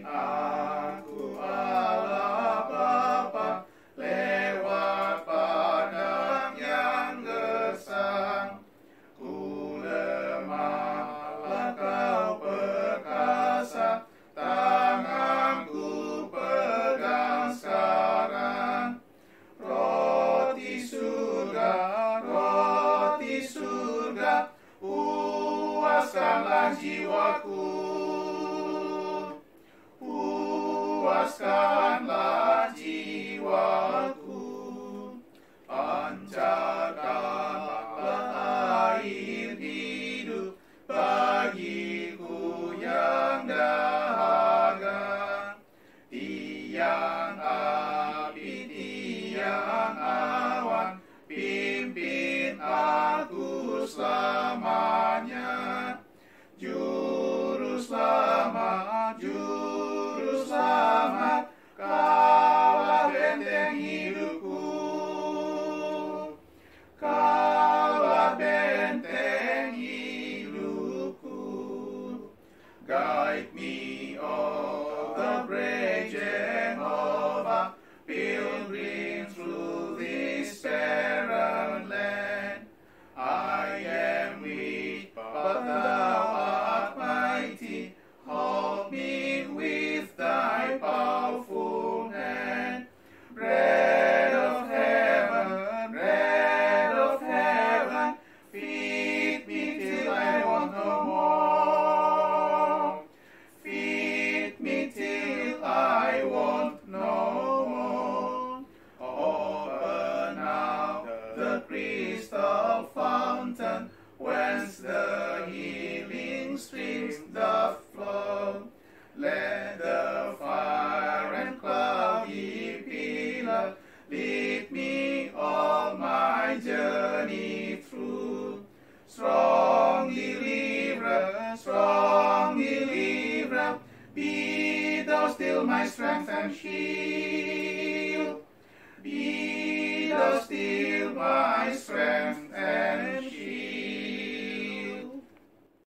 aku Allah Bapa, lewat padang yang gersang. Ku lemah, Kau perkasa, tanganku pegang sekarang. Roti surga, puaskanlah jiwaku. Puaskanlah jiwaku. Pancarkanlah air hidup bagiku yang dahaga. Tiang api, tiang awan, pimpin aku selamanya. Juru selamat, Kaulah benteng hidupku. Kaulah benteng hidupku. Guide me o'er the great Jehovah, pilgrim through this barren land. I am weak, but Thou art mighty. Hold me with Thy powerful hand. Bread of heaven, feed me till I want no more. Feed me till I want no more. Open now the crystal fountain, whence the healing streams doth flow. Let the fire and cloudy pillar lead me all my journey through. Strong deliverer, be Thou still my strength and shield.